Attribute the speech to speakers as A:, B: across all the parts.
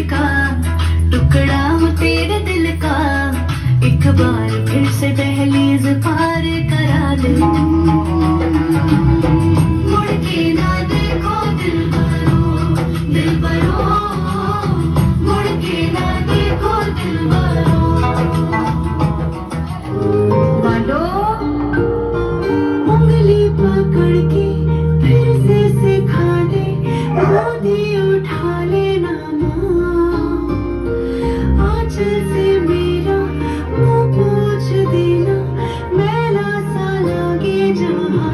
A: का टुकड़ा हूँ तेरे दिल का, एक बार फिर से दहलीज पार करा दे। मुड़ के ना देखो दिलबरो, दिलबरो, मुड़ के ना देखो दिलबरो। वालो उंगली पकड़ के फिर से सिखा दे, गोदी उठा लेना माँ, आंचल से मेरा मुँह पोंछ देना, मैला सा लगे जहाँ।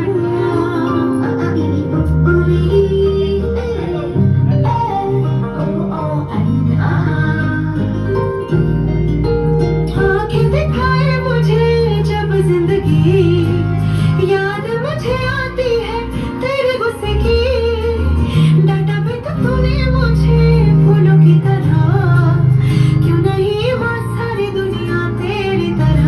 A: आँखें दिखाए मुझे जब जिंदगी, याद मुझे आती है तेरे गुस्से की, डांटा भी तो तूने मुझे फूलों की तरह, क्यों नहीं वो सारी दुनिया तेरी तरह।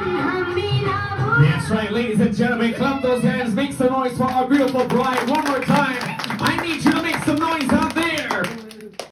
B: That's right, ladies and gentlemen, clap those hands, make some noise for our beautiful bride one more time.